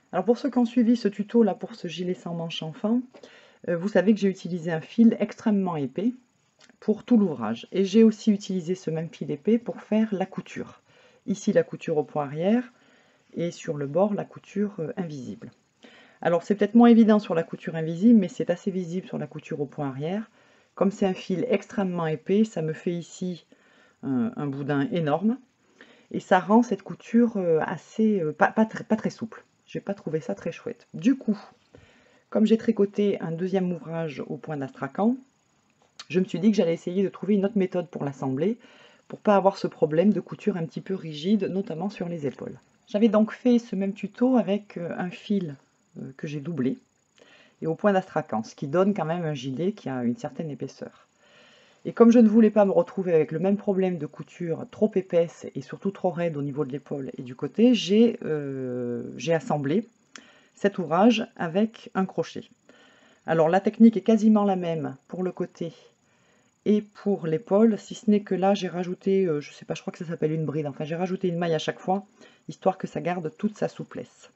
Alors pour ceux qui ont suivi ce tuto là pour ce gilet sans manche enfant, vous savez que j'ai utilisé un fil extrêmement épais pour tout l'ouvrage. Et j'ai aussi utilisé ce même fil épais pour faire la couture. Ici la couture au point arrière et sur le bord la couture invisible. Alors c'est peut-être moins évident sur la couture invisible, mais c'est assez visible sur la couture au point arrière. Comme c'est un fil extrêmement épais, ça me fait ici un boudin énorme. Et ça rend cette couture assez pas très souple. J'ai pas trouvé ça très chouette. Du coup, comme j'ai tricoté un deuxième ouvrage au point d'astrakhan, je me suis dit que j'allais essayer de trouver une autre méthode pour l'assembler, pour pas avoir ce problème de couture un petit peu rigide, notamment sur les épaules. J'avais donc fait ce même tuto avec un fil que j'ai doublé, et au point d'astrakhan, ce qui donne quand même un gilet qui a une certaine épaisseur. Et comme je ne voulais pas me retrouver avec le même problème de couture trop épaisse et surtout trop raide au niveau de l'épaule et du côté, j'ai assemblé cet ouvrage avec un crochet. Alors la technique est quasiment la même pour le côté et pour l'épaule, si ce n'est que là j'ai rajouté, je sais pas, je crois que ça s'appelle une bride, enfin j'ai rajouté une maille à chaque fois, histoire que ça garde toute sa souplesse.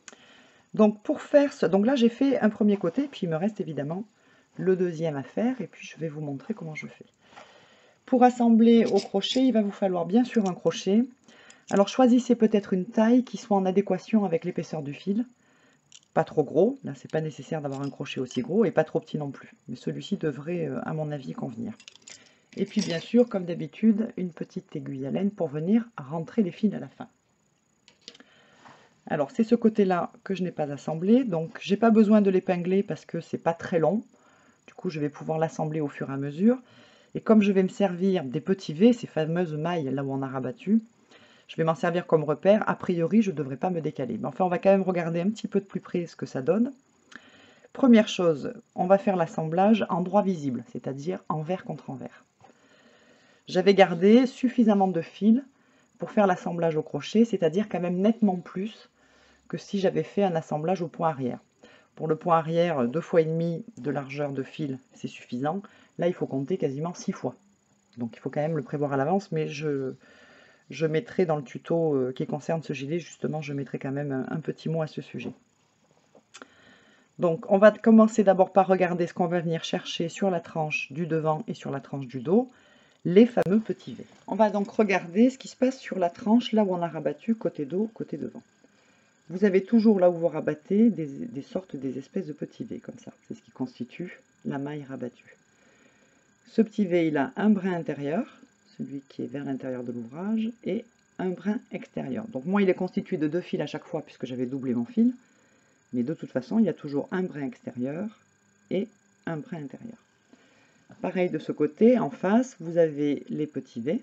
Donc pour faire ce, donc là j'ai fait un premier côté, puis il me reste évidemment le deuxième à faire, et puis je vais vous montrer comment je fais. Pour assembler au crochet, il va vous falloir bien sûr un crochet. Alors choisissez peut-être une taille qui soit en adéquation avec l'épaisseur du fil. Pas trop gros, là c'est pas nécessaire d'avoir un crochet aussi gros, et pas trop petit non plus. Mais celui-ci devrait, à mon avis, convenir. Et puis bien sûr, comme d'habitude, une petite aiguille à laine pour venir rentrer les fils à la fin. Alors c'est ce côté-là que je n'ai pas assemblé, donc j'ai pas besoin de l'épingler parce que c'est pas très long. Du coup je vais pouvoir l'assembler au fur et à mesure. Et comme je vais me servir des petits V, ces fameuses mailles là où on a rabattu, je vais m'en servir comme repère. A priori, je ne devrais pas me décaler. Mais enfin, on va quand même regarder un petit peu de plus près ce que ça donne. Première chose, on va faire l'assemblage en droit visible, c'est-à-dire envers contre envers. J'avais gardé suffisamment de fil pour faire l'assemblage au crochet, c'est-à-dire quand même nettement plus que si j'avais fait un assemblage au point arrière. Pour le point arrière, 2,5 fois de largeur de fil, c'est suffisant. Là, il faut compter quasiment 6 fois. Donc il faut quand même le prévoir à l'avance, mais je mettrai dans le tuto qui concerne ce gilet, justement, je mettrai quand même un petit mot à ce sujet. Donc on va commencer d'abord par regarder ce qu'on va venir chercher sur la tranche du devant et sur la tranche du dos, les fameux petits V. On va donc regarder ce qui se passe sur la tranche, là où on a rabattu côté dos, côté devant. Vous avez toujours là où vous rabattez des espèces de petits V comme ça. C'est ce qui constitue la maille rabattue. Ce petit V, il a un brin intérieur, celui qui est vers l'intérieur de l'ouvrage, et un brin extérieur. Donc moi, il est constitué de 2 fils à chaque fois puisque j'avais doublé mon fil. Mais de toute façon, il y a toujours un brin extérieur et un brin intérieur. Pareil de ce côté, en face, vous avez les petits V,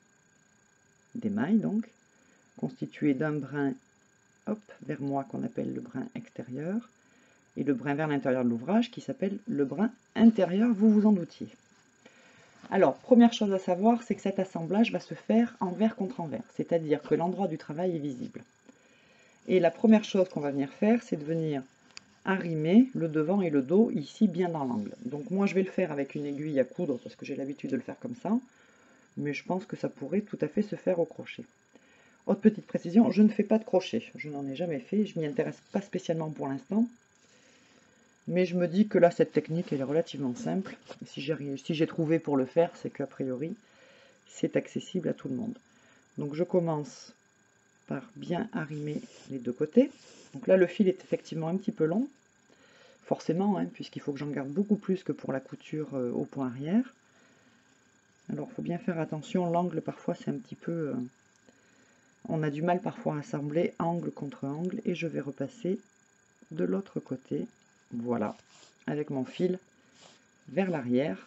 des mailles donc, constitués d'un brin vers moi qu'on appelle le brin extérieur, et le brin vers l'intérieur de l'ouvrage qui s'appelle le brin intérieur, vous vous en doutiez. Alors, première chose à savoir, c'est que cet assemblage va se faire envers contre envers, c'est-à-dire que l'endroit du travail est visible. Et la première chose qu'on va venir faire, c'est de venir arrimer le devant et le dos ici bien dans l'angle. Donc moi je vais le faire avec une aiguille à coudre parce que j'ai l'habitude de le faire comme ça, mais je pense que ça pourrait tout à fait se faire au crochet. Autre petite précision, je ne fais pas de crochet, je n'en ai jamais fait, je m'y intéresse pas spécialement pour l'instant, mais je me dis que là cette technique elle est relativement simple. Si j'ai trouvé pour le faire, c'est qu'a priori c'est accessible à tout le monde. Donc je commence par bien arrimer les deux côtés. Donc là le fil est effectivement un petit peu long, forcément, hein, puisqu'il faut que j'en garde beaucoup plus que pour la couture au point arrière. Alors il faut bien faire attention, l'angle parfois c'est un petit peu... on a du mal parfois à assembler angle contre angle, et je vais repasser de l'autre côté, voilà, avec mon fil vers l'arrière,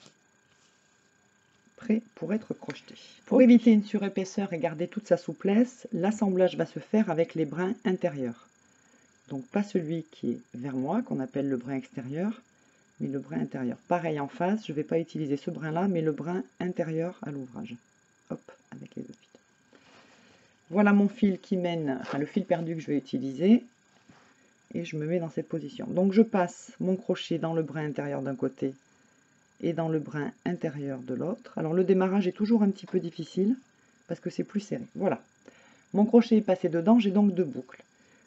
prêt pour être crocheté. Pour éviter une surépaisseur et garder toute sa souplesse, l'assemblage va se faire avec les brins intérieurs. Donc pas celui qui est vers moi, qu'on appelle le brin extérieur, mais le brin intérieur. Pareil en face, je ne vais pas utiliser ce brin-là, mais le brin intérieur à l'ouvrage. Hop, avec les deux fils. Voilà mon fil qui mène, enfin le fil perdu que je vais utiliser, et je me mets dans cette position. Donc je passe mon crochet dans le brin intérieur d'un côté et dans le brin intérieur de l'autre. Alors le démarrage est toujours un petit peu difficile, parce que c'est plus serré. Voilà. Mon crochet est passé dedans, j'ai donc deux boucles.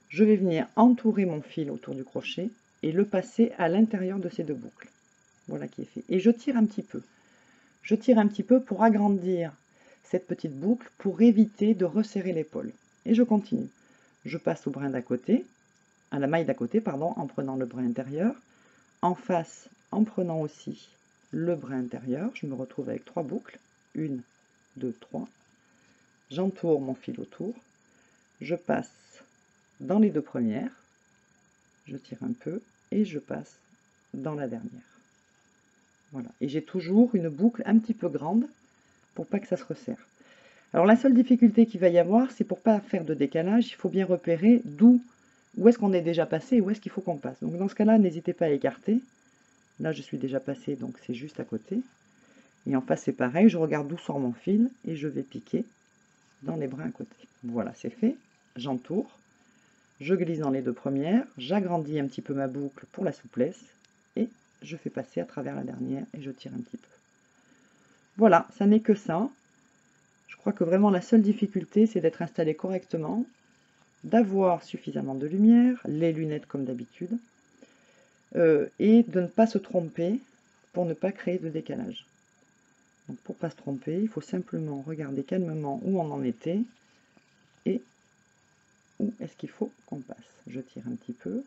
Je vais venir entourer mon fil autour du crochet et le passer à l'intérieur de ces deux boucles. Voilà qui est fait. Et je tire un petit peu. Je tire un petit peu pour agrandir cette petite boucle pour éviter de resserrer l'épaule. Et je continue. Je passe au brin d'à côté, à la maille d'à côté, pardon, en prenant le brin intérieur. En face, en prenant aussi le brin intérieur, je me retrouve avec 3 boucles. 1, 2, 3. J'entoure mon fil autour. Je passe dans les deux premières. Je tire un peu et je passe dans la dernière. Voilà. Et j'ai toujours une boucle un petit peu grande pour pas que ça se resserre. Alors la seule difficulté qu'il va y avoir, c'est pour pas faire de décalage, il faut bien repérer où est-ce qu'on est déjà passé et où est-ce qu'il faut qu'on passe. Donc dans ce cas-là, n'hésitez pas à écarter. Là, je suis déjà passé, donc c'est juste à côté. Et en face, c'est pareil, je regarde d'où sort mon fil et je vais piquer dans les brins à côté. Voilà, c'est fait. J'entoure, je glisse dans les deux premières, j'agrandis un petit peu ma boucle pour la souplesse et je fais passer à travers la dernière et je tire un petit peu. Voilà, ça n'est que ça. Je crois que vraiment la seule difficulté, c'est d'être installé correctement, d'avoir suffisamment de lumière, les lunettes comme d'habitude, et de ne pas se tromper pour ne pas créer de décalage. Donc pour ne pas se tromper, il faut simplement regarder calmement où on en était et où est-ce qu'il faut qu'on passe. Je tire un petit peu.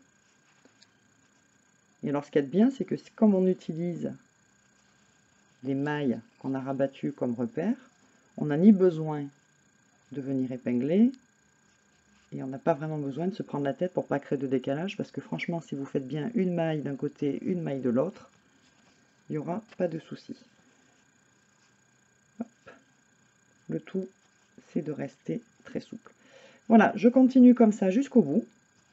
Et alors ce qu'il y a de bien, c'est que comme on utilise les mailles qu'on a rabattues comme repère, on n'a ni besoin de venir épingler, et on n'a pas vraiment besoin de se prendre la tête pour pas créer de décalage, parce que franchement, si vous faites bien une maille d'un côté, une maille de l'autre, il n'y aura pas de souci. Le tout, c'est de rester très souple. Voilà, je continue comme ça jusqu'au bout.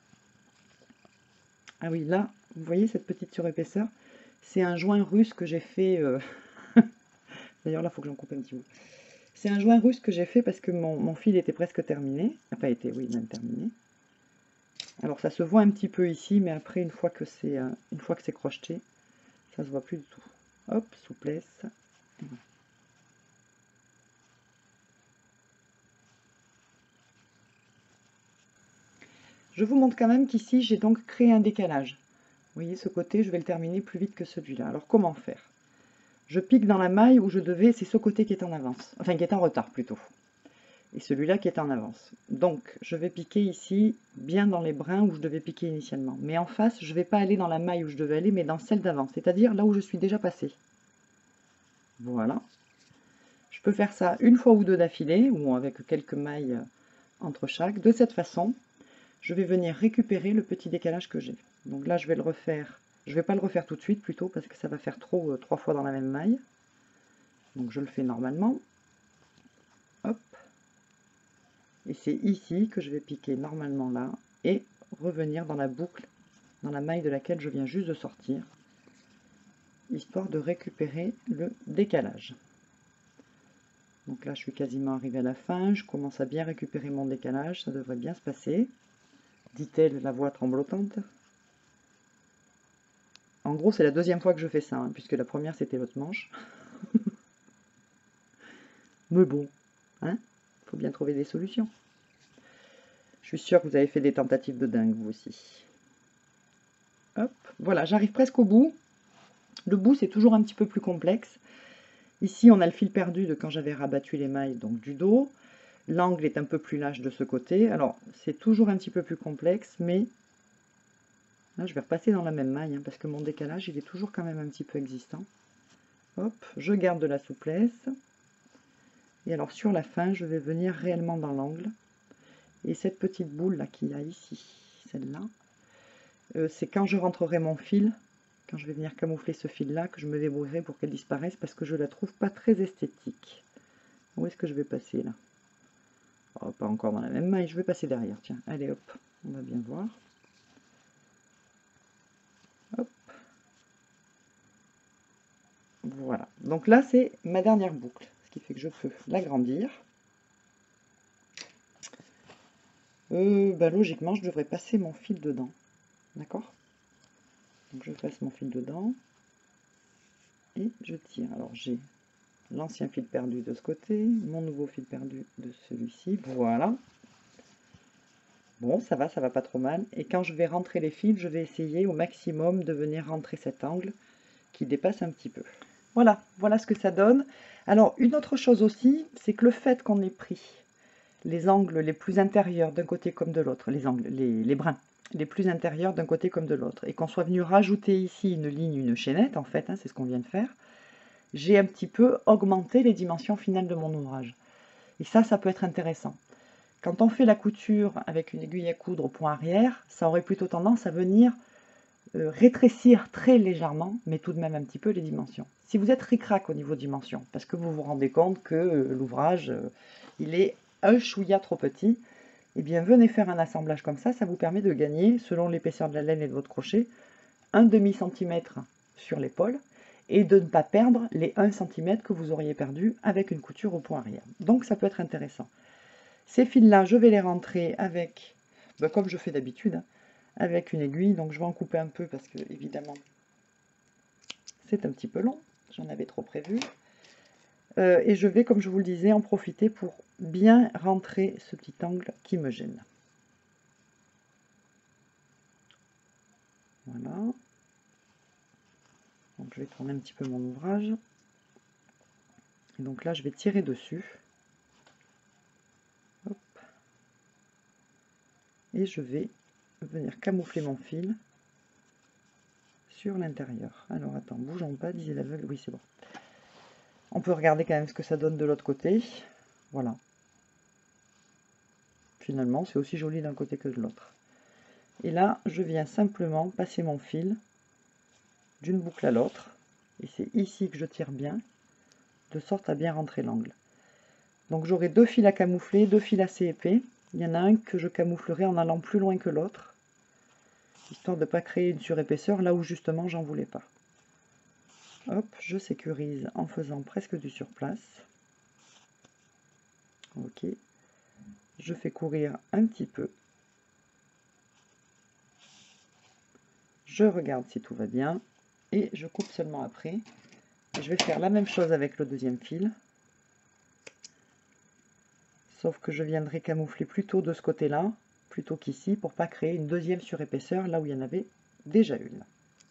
Ah oui, là, vous voyez cette petite surépaisseur, c'est un joint russe que j'ai fait... D'ailleurs, là, il faut que j'en coupe un petit bout. C'est un joint russe que j'ai fait parce que mon fil était presque terminé. Enfin, était, oui, même terminé. Alors, ça se voit un petit peu ici, mais après, une fois que c'est crocheté, ça se voit plus du tout. Hop, souplesse. Je vous montre quand même qu'ici, j'ai donc créé un décalage. Vous voyez, ce côté, je vais le terminer plus vite que celui-là. Alors, comment faire? Je pique dans la maille où je devais, c'est ce côté qui est en avance, enfin qui est en retard plutôt, et celui-là qui est en avance. Donc, je vais piquer ici, bien dans les brins où je devais piquer initialement. Mais en face, je ne vais pas aller dans la maille où je devais aller, mais dans celle d'avant, c'est-à-dire là où je suis déjà passé. Voilà. Je peux faire ça une fois ou deux d'affilée, ou avec quelques mailles entre chaque. De cette façon, je vais venir récupérer le petit décalage que j'ai. Donc là, je vais le refaire. Je ne vais pas le refaire tout de suite plutôt, parce que ça va faire trop 3 fois dans la même maille. Donc je le fais normalement. Hop. Et c'est ici que je vais piquer normalement là, et revenir dans la boucle, dans la maille de laquelle je viens juste de sortir, histoire de récupérer le décalage. Donc là, je suis quasiment arrivée à la fin, je commence à bien récupérer mon décalage, ça devrait bien se passer, dit-elle la voix tremblotante. En gros, c'est la deuxième fois que je fais ça, hein, puisque la première, c'était l'autre manche. Mais bon, hein, faut bien trouver des solutions. Je suis sûre que vous avez fait des tentatives de dingue, vous aussi. Hop, voilà, j'arrive presque au bout. Le bout, c'est toujours un petit peu plus complexe. Ici, on a le fil perdu de quand j'avais rabattu les mailles donc du dos. L'angle est un peu plus lâche de ce côté. Alors, c'est toujours un petit peu plus complexe, mais là, je vais repasser dans la même maille, hein, parce que mon décalage, il est toujours quand même un petit peu existant. Hop, je garde de la souplesse. Et alors, sur la fin, je vais venir réellement dans l'angle. Et cette petite boule là qu'il y a ici, celle-là, c'est quand je rentrerai mon fil, quand je vais venir camoufler ce fil-là, que je me débrouillerai pour qu'elle disparaisse, parce que je la trouve pas très esthétique. Où est-ce que je vais passer là? Oh, pas encore dans la même maille, je vais passer derrière, tiens, allez hop, on va bien voir. Hop. Voilà, donc là c'est ma dernière boucle, ce qui fait que je peux l'agrandir. Logiquement, je devrais passer mon fil dedans, d'accord? Donc je passe mon fil dedans, et je tire. Alors j'ai l'ancien fil perdu de ce côté, mon nouveau fil perdu de celui-ci, voilà. Bon, ça va pas trop mal. Et quand je vais rentrer les fils, je vais essayer au maximum de venir rentrer cet angle qui dépasse un petit peu. Voilà, voilà ce que ça donne. Alors, une autre chose aussi, c'est que le fait qu'on ait pris les angles les plus intérieurs d'un côté comme de l'autre, les brins les plus intérieurs d'un côté comme de l'autre, et qu'on soit venu rajouter ici une ligne, une chaînette, en fait, hein, c'est ce qu'on vient de faire, j'ai un petit peu augmenté les dimensions finales de mon ouvrage. Et ça peut être intéressant. Quand on fait la couture avec une aiguille à coudre au point arrière, ça aurait plutôt tendance à venir rétrécir très légèrement, mais tout de même un petit peu les dimensions. Si vous êtes ric-rac au niveau dimension, parce que vous vous rendez compte que l'ouvrage, il est un chouïa trop petit, eh bien venez faire un assemblage comme ça vous permet de gagner, selon l'épaisseur de la laine et de votre crochet, un demi-centimètre sur l'épaule, et de ne pas perdre les 1 cm que vous auriez perdu avec une couture au point arrière. Donc ça peut être intéressant. Ces fils-là, je vais les rentrer avec, comme je fais d'habitude, hein, avec une aiguille. Donc je vais en couper un peu parce que, évidemment, c'est un petit peu long. J'en avais trop prévu. Et je vais, comme je vous le disais, en profiter pour bien rentrer ce petit angle qui me gêne. Voilà. Donc je vais tourner un petit peu mon ouvrage. Et donc là, je vais tirer dessus. Hop. Et je vais venir camoufler mon fil sur l'intérieur. Alors attends, bougeons pas, disait l'aveugle. Oui, c'est bon. On peut regarder quand même ce que ça donne de l'autre côté. Voilà. Finalement, c'est aussi joli d'un côté que de l'autre. Et là, je viens simplement passer mon fil d'une boucle à l'autre. Et c'est ici que je tire bien, de sorte à bien rentrer l'angle. Donc j'aurai deux fils à camoufler, deux fils assez épais. Il y en a un que je camouflerai en allant plus loin que l'autre, histoire de ne pas créer une surépaisseur là où justement j'en voulais pas. Hop, je sécurise en faisant presque du surplace. Ok. Je fais courir un petit peu. Je regarde si tout va bien. Et je coupe seulement après. Et je vais faire la même chose avec le deuxième fil. Sauf que je viendrai camoufler plutôt de ce côté-là, plutôt qu'ici, pour pas créer une deuxième surépaisseur là où il y en avait déjà une.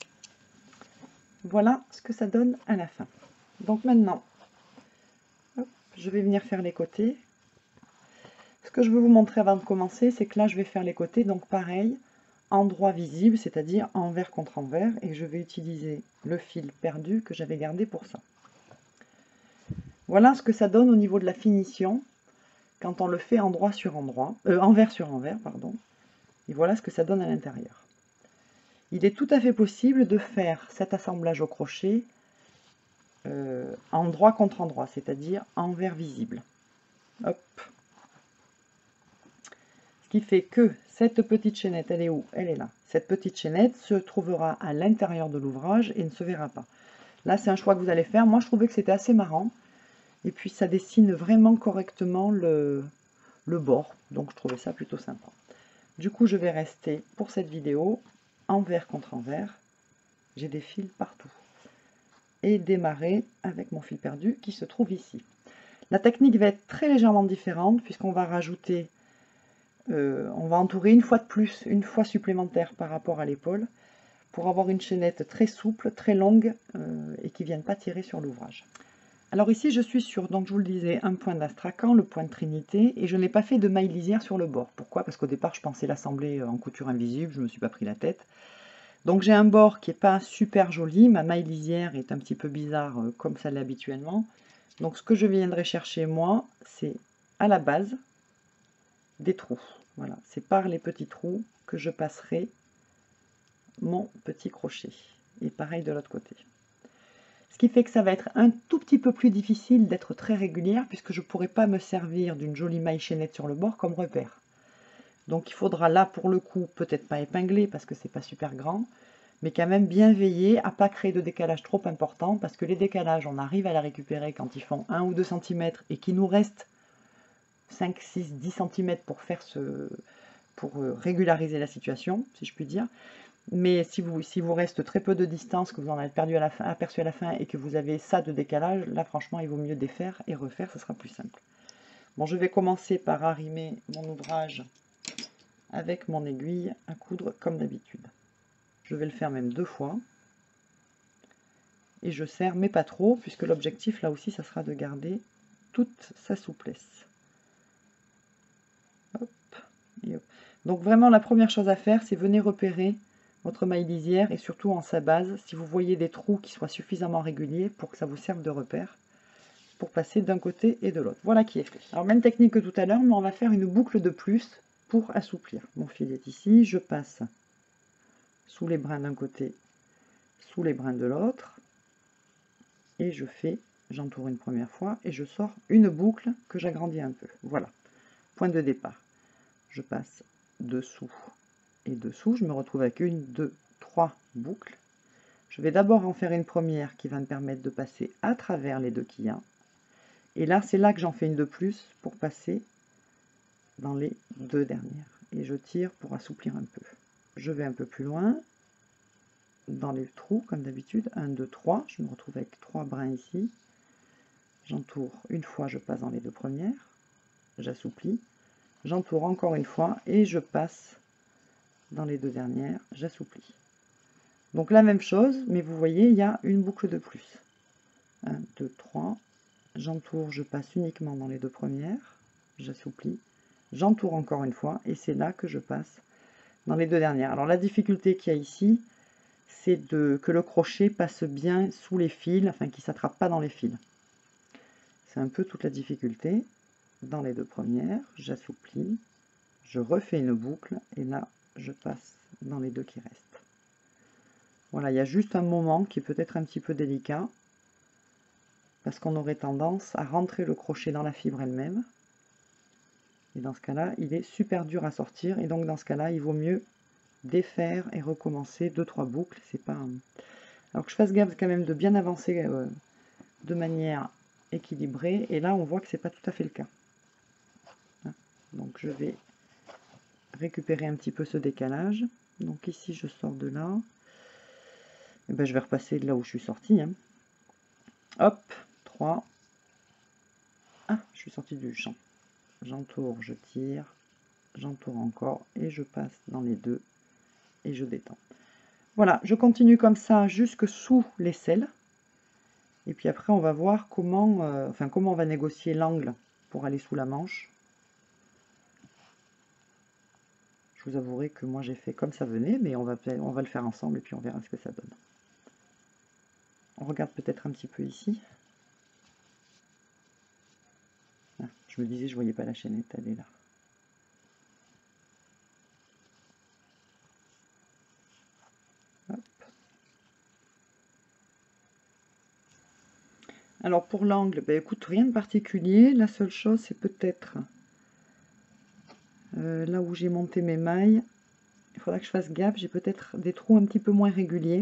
Voilà ce que ça donne à la fin. Donc maintenant, hop, je vais venir faire les côtés. Ce que je veux vous montrer avant de commencer, c'est que là, je vais faire les côtés, donc pareil, endroit visible, c'est-à-dire envers contre envers, et je vais utiliser le fil perdu que j'avais gardé pour ça. Voilà ce que ça donne au niveau de la finition, quand on le fait endroit sur endroit, envers sur envers, pardon, et voilà ce que ça donne à l'intérieur. Il est tout à fait possible de faire cet assemblage au crochet endroit contre endroit, c'est-à-dire envers visible. Hop. Ce qui fait que cette petite chaînette, elle est où? Elle est là. Cette petite chaînette se trouvera à l'intérieur de l'ouvrage et ne se verra pas. Là, c'est un choix que vous allez faire. Moi, je trouvais que c'était assez marrant. Et puis, ça dessine vraiment correctement le bord. Donc, je trouvais ça plutôt sympa. Du coup, je vais rester pour cette vidéo envers contre envers. J'ai des fils partout. Et démarrer avec mon fil perdu qui se trouve ici. La technique va être très légèrement différente puisqu'on va rajouter, on va entourer une fois de plus, une fois supplémentaire par rapport à l'épaule pour avoir une chaînette très souple, très longue et qui ne vienne pas tirer sur l'ouvrage. Alors ici je suis sur, donc je vous le disais, un point d'Astrakhan, le point de Trinité, et je n'ai pas fait de maille lisière sur le bord. Pourquoi? Parce qu'au départ je pensais l'assembler en couture invisible, je ne me suis pas pris la tête. Donc j'ai un bord qui n'est pas super joli, ma maille lisière est un petit peu bizarre comme ça l'est habituellement. Donc ce que je viendrai chercher moi, c'est à la base des trous. Voilà, c'est par les petits trous que je passerai mon petit crochet. Et pareil de l'autre côté. Ce qui fait que ça va être un tout petit peu plus difficile d'être très régulière puisque je ne pourrai pas me servir d'une jolie maille chaînette sur le bord comme repère. Donc il faudra là pour le coup peut-être pas épingler parce que c'est pas super grand, mais quand même bien veiller à ne pas créer de décalage trop important parce que les décalages on arrive à les récupérer quand ils font 1 ou 2 cm et qu'il nous reste 5, 6, 10 cm pour faire pour régulariser la situation, si je puis dire. Mais si vous reste très peu de distance, que vous en avez perdu à la fin, aperçu à la fin et que vous avez ça de décalage, là franchement il vaut mieux défaire et refaire, ce sera plus simple. Bon, je vais commencer par arrimer mon ouvrage avec mon aiguille à coudre comme d'habitude. Je vais le faire même 2 fois. Et je serre, mais pas trop, puisque l'objectif là aussi, ça sera de garder toute sa souplesse. Hop, et hop. Donc vraiment, la première chose à faire, c'est venir repérer votre maille lisière et surtout en sa base, si vous voyez des trous qui soient suffisamment réguliers pour que ça vous serve de repère, pour passer d'un côté et de l'autre. Voilà qui est fait. Alors même technique que tout à l'heure, mais on va faire une boucle de plus pour assouplir. Mon fil est ici, je passe sous les brins d'un côté, sous les brins de l'autre, et je fais, j'entoure une première fois, et je sors une boucle que j'agrandis un peu. Voilà, point de départ. Je passe dessous et dessous, je me retrouve avec 1, 2, 3 boucles. Je vais d'abord en faire une première qui va me permettre de passer à travers les deux qu'il y a. Et là, c'est là que j'en fais une de plus pour passer dans les deux dernières. Et je tire pour assouplir un peu. Je vais un peu plus loin, dans les trous, comme d'habitude. 1, 2, 3. Je me retrouve avec 3 brins ici. J'entoure une fois, je passe dans les deux premières. J'assouplis. J'entoure encore une fois et je passe dans les deux dernières. J'assouplis. Donc la même chose, mais vous voyez, il y a une boucle de plus. 1, 2, 3. J'entoure, je passe uniquement dans les deux premières. J'assouplis. J'entoure encore une fois et c'est là que je passe dans les deux dernières. Alors la difficulté qu'il y a ici, c'est que le crochet passe bien sous les fils, enfin qu'il ne s'attrape pas dans les fils. C'est un peu toute la difficulté. Dans les deux premières, j'assouplis, je refais une boucle et là je passe dans les deux qui restent. Voilà, il y a juste un moment qui est peut-être un petit peu délicat parce qu'on aurait tendance à rentrer le crochet dans la fibre elle-même. Et dans ce cas-là, il est super dur à sortir et donc dans ce cas-là, il vaut mieux défaire et recommencer 2-3 boucles. C'est pas alors que je fasse gaffe quand même de bien avancer de manière équilibrée et là on voit que c'est pas tout à fait le cas. Donc je vais récupérer un petit peu ce décalage. Donc ici je sors de là. Et ben, je vais repasser de là où je suis sorti. Hein. Hop, 3. Ah, je suis sorti du champ. J'entoure, je tire, j'entoure encore et je passe dans les deux et je détends. Voilà, je continue comme ça jusque sous l'aisselle. Et puis après on va voir comment, comment on va négocier l'angle pour aller sous la manche. Je vous avouerai que moi j'ai fait comme ça venait, mais on va le faire ensemble et puis on verra ce que ça donne. On regarde peut-être un petit peu ici. Ah, je me disais, je voyais pas la chaînette, elle est là. Hop. Alors pour l'angle, ben écoute, rien de particulier. La seule chose, c'est peut-être là où j'ai monté mes mailles. Il faudra que je fasse gaffe, j'ai peut-être des trous un petit peu moins réguliers.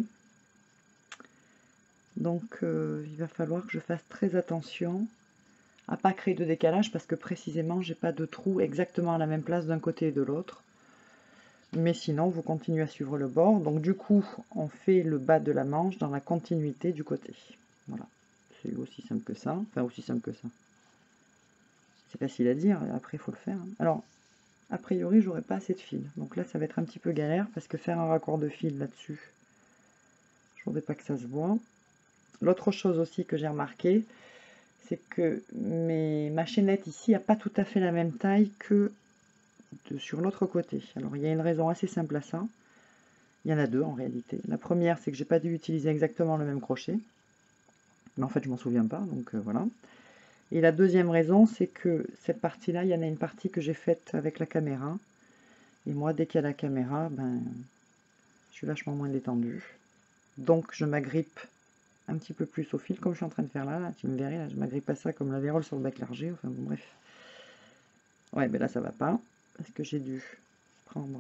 Donc il va falloir que je fasse très attention à pas créer de décalage parce que précisément j'ai pas de trou exactement à la même place d'un côté et de l'autre. Mais sinon vous continuez à suivre le bord. Donc du coup on fait le bas de la manche dans la continuité du côté. Voilà, c'est aussi simple que ça. Enfin aussi simple que ça. C'est facile à dire, après il faut le faire. Alors a priori j'aurai pas assez de fil. Donc là ça va être un petit peu galère parce que faire un raccord de fil là-dessus, je voudrais pas que ça se voit. L'autre chose aussi que j'ai remarqué, c'est que ma chaînette ici n'a pas tout à fait la même taille que sur l'autre côté. Alors il y a une raison assez simple à ça. Il y en a deux en réalité. La première, c'est que j'ai pas dû utiliser exactement le même crochet. Mais en fait, je m'en souviens pas, donc voilà. Et la deuxième raison, c'est que cette partie-là, il y en a une partie que j'ai faite avec la caméra. Et moi, dès qu'il y a la caméra, ben, je suis vachement moins détendue. Donc je m'agrippe un petit peu plus au fil, comme je suis en train de faire là, tu me verrais, là, je m'agrippe à ça comme la vérole sur le bac largé, enfin bon, bref. Ouais, mais là ça va pas, parce que j'ai dû prendre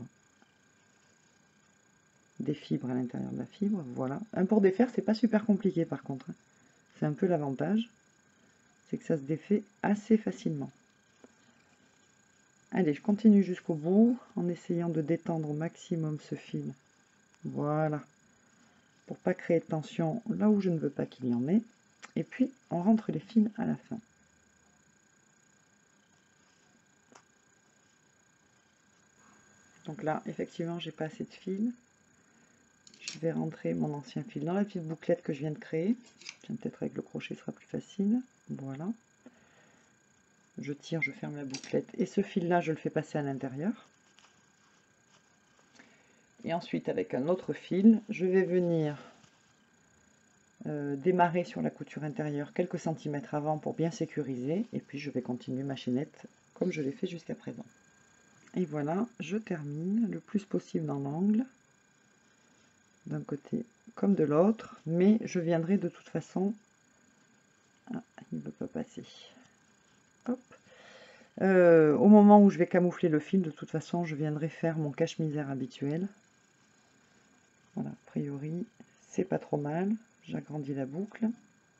des fibres à l'intérieur de la fibre, voilà. Pour défaire, c'est pas super compliqué par contre. C'est un peu l'avantage, c'est que ça se défait assez facilement. Allez, je continue jusqu'au bout, en essayant de détendre au maximum ce fil. Voilà. Pour pas créer de tension là où je ne veux pas qu'il y en ait. Et puis, on rentre les fils à la fin. Donc là, effectivement, j'ai pas assez de fil. Je vais rentrer mon ancien fil dans la petite bouclette que je viens de créer. Peut-être avec le crochet, ce sera plus facile. Voilà. Je tire, je ferme la bouclette. Et ce fil-là, je le fais passer à l'intérieur. Et ensuite, avec un autre fil, je vais venir démarrer sur la couture intérieure quelques centimètres avant pour bien sécuriser. Et puis, je vais continuer ma chaînette comme je l'ai fait jusqu'à présent. Et voilà, je termine le plus possible dans l'angle, d'un côté comme de l'autre, mais je viendrai de toute façon... Ah, il ne veut pas passer. Hop. Au moment où je vais camoufler le fil, de toute façon, je viendrai faire mon cache-misère habituel. Voilà, a priori, c'est pas trop mal. J'agrandis la boucle.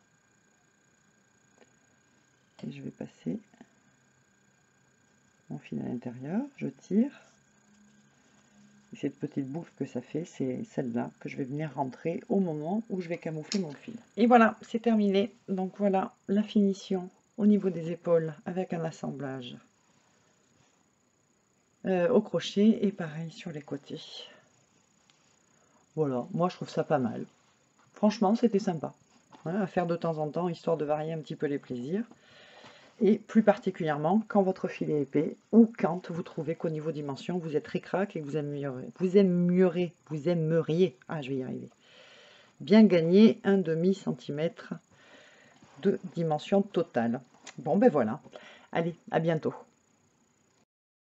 Et je vais passer mon fil à l'intérieur. Je tire. Et cette petite boucle que ça fait, c'est celle-là que je vais venir rentrer au moment où je vais camoufler mon fil. Et voilà, c'est terminé. Donc voilà la finition au niveau des épaules avec un assemblage au crochet et pareil sur les côtés. Voilà, moi je trouve ça pas mal. Franchement, c'était sympa à faire de temps en temps, histoire de varier un petit peu les plaisirs. Et plus particulièrement quand votre fil est épais ou quand vous trouvez qu'au niveau dimension, vous êtes ric-rac et que vous aimeriez, ah je vais y arriver, bien gagner un demi-centimètre de dimension totale. Bon ben voilà, allez, à bientôt.